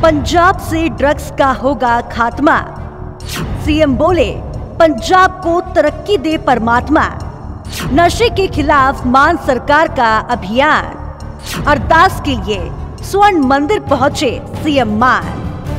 पंजाब से ड्रग्स का होगा खात्मा। सीएम बोले पंजाब को तरक्की दे परमात्मा। नशे के खिलाफ मान सरकार का अभियान। अरदास के लिए स्वर्ण मंदिर पहुंचे सीएम मान।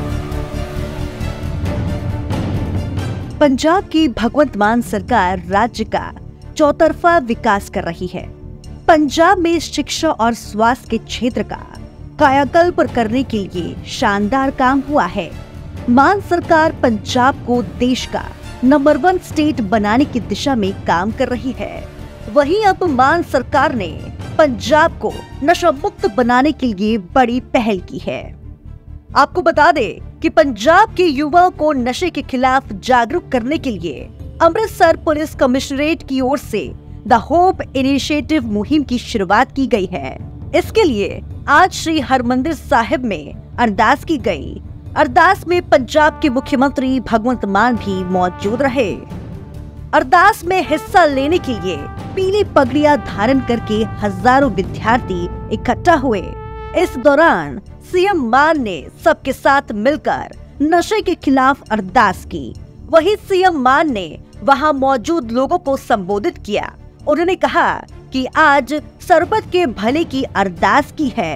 पंजाब की भगवंत मान सरकार राज्य का चौतरफा विकास कर रही है। पंजाब में शिक्षा और स्वास्थ्य के क्षेत्र का कायाकल्प करने के लिए शानदार काम हुआ है। मान सरकार पंजाब को देश का नंबर 1 स्टेट बनाने की दिशा में काम कर रही है। वहीं अब मान सरकार ने पंजाब को नशा मुक्त बनाने के लिए बड़ी पहल की है। आपको बता दें कि पंजाब के युवाओं को नशे के खिलाफ जागरूक करने के लिए अमृतसर पुलिस कमिश्नरेट की ओर से द होप इनिशिएटिव मुहिम की शुरुआत की गई है। इसके लिए आज श्री हरमंदिर साहिब में अरदास की गई। अरदास में पंजाब के मुख्यमंत्री भगवंत मान भी मौजूद रहे। अरदास में हिस्सा लेने के लिए पीली पगड़ियां धारण करके हजारों विद्यार्थी इकट्ठा हुए। इस दौरान सीएम मान ने सबके साथ मिलकर नशे के खिलाफ अरदास की। वहीं सीएम मान ने वहां मौजूद लोगों को संबोधित किया। उन्होंने कहा कि आज सरबत के भले की अरदास की है।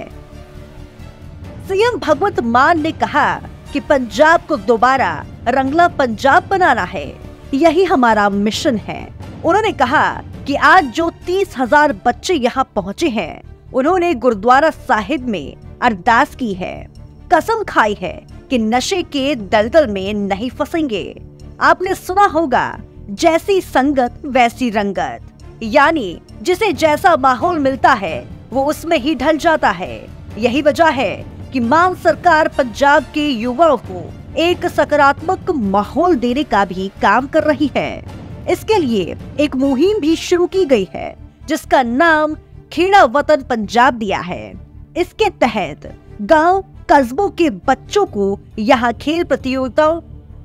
सीएम भगवंत मान ने कहा कि पंजाब को दोबारा रंगला पंजाब बनाना है, यही हमारा मिशन है। उन्होंने कहा कि आज जो 30,000 बच्चे यहाँ पहुँचे हैं, उन्होंने गुरुद्वारा साहिब में अरदास की है, कसम खाई है कि नशे के दलदल में नहीं फंसेंगे। आपने सुना होगा, जैसी संगत वैसी रंगत, यानी जिसे जैसा माहौल मिलता है वो उसमें ही ढल जाता है। यही वजह है कि मान सरकार पंजाब के युवाओं को एक सकारात्मक माहौल देने का भी काम कर रही है। इसके लिए एक मुहिम भी शुरू की गई है, जिसका नाम खेड़ा वतन पंजाब दिया है। इसके तहत गांव कस्बों के बच्चों को यहाँ खेल प्रतियोगिताओं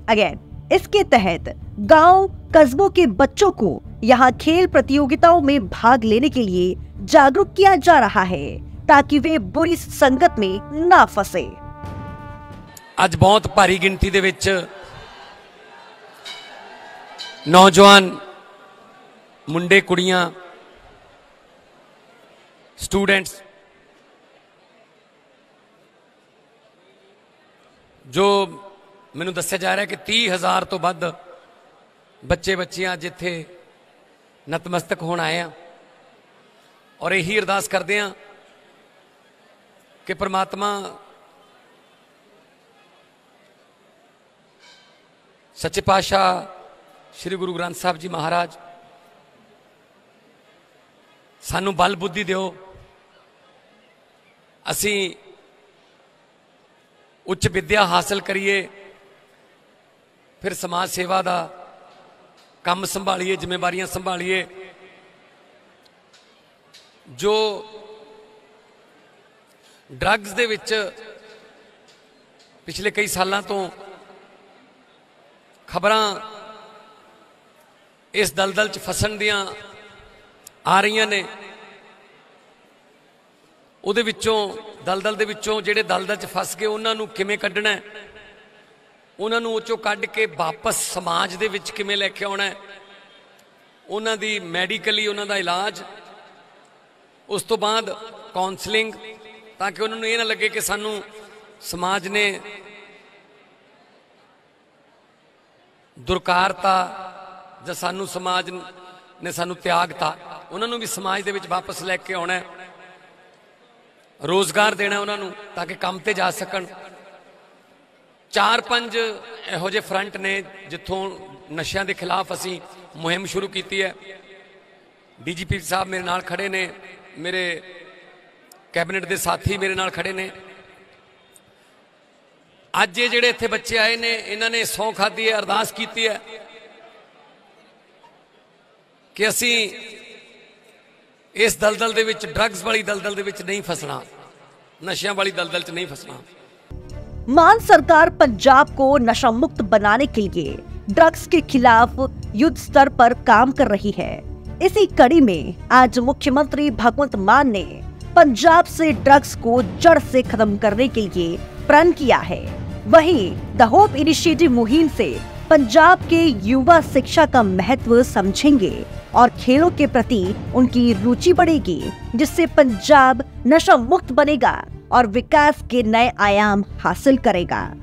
खेल प्रतियोगिताओं में भाग लेने के लिए जागरूक किया जा रहा है, ताकि वे बुरी संगत में ना फंसे। आज बहुत भारी गिनती दे विच नौजवान मुंडे कुड़ियां स्टूडेंट्स जो मैनू दस्सिया जा रहा है कि 30,000 तो वध बच्चे बच्चियां अज इत्थे नतमस्तक होण आए हैं और यही अरदास करते हैं कि परमात्मा सच्चे पातशाह श्री गुरु ग्रंथ साहब जी महाराज सानू बल बुद्धि दिओ, असी उच्च विद्या हासिल करिए, फिर समाज सेवा का काम संभालिए, जिम्मेवारियां संभालिए। जो ड्रग्स दे विच पिछले कई सालों तो खबरां इस दलदल च फसन दियां आ रही ने, उहदे विच्चों दलदल दे विच्चों जिहड़े दलदल च फस गए उन्हां नूं किवें कड्ढना है, उन्हां नूं उह चों कढ के वापस समाज दे विच किवें लैके आउणा है, उन्हां दी मैडिकली उन्हां दा इलाज, उस तो बाद काउंसलिंग, ताकि उन्होंने ये ना लगे कि सानू समाज ने दुरकारता या सानू समाज ने सानू त्यागता। उन्होंने भी समाज दे विच वापस लैके आउणा है, रोजगार देना उन्होंने ताकि काम ते जा सकन। 4-5 इहो जे फ्रंट ने जिथों नशियां दे खिलाफ असी मुहिम शुरू की है। डीजीपी साहब मेरे नाल खड़े ने, मेरे कैबिनेट के साथी मेरे नाल खड़े ने। अज ये जिहड़े इत्थे बच्चे आए ने, इन्होंने सौं खाधी है, अरदास की है कि असी इस दलदल दे विच, ड्रग्स वाली दलदल दे विच नहीं फसना, नशियां वाली दलदल च नहीं फसना। मान सरकार पंजाब को नशा मुक्त बनाने के लिए ड्रग्स के खिलाफ युद्ध स्तर पर काम कर रही है। इसी कड़ी में आज मुख्यमंत्री भगवंत मान ने पंजाब से ड्रग्स को जड़ से खत्म करने के लिए प्रण किया है। वहीं द होप इनिशिएटिव मुहिम से पंजाब के युवा शिक्षा का महत्व समझेंगे और खेलों के प्रति उनकी रुचि बढ़ेगी, जिससे पंजाब नशा मुक्त बनेगा और विकास के नए आयाम हासिल करेगा।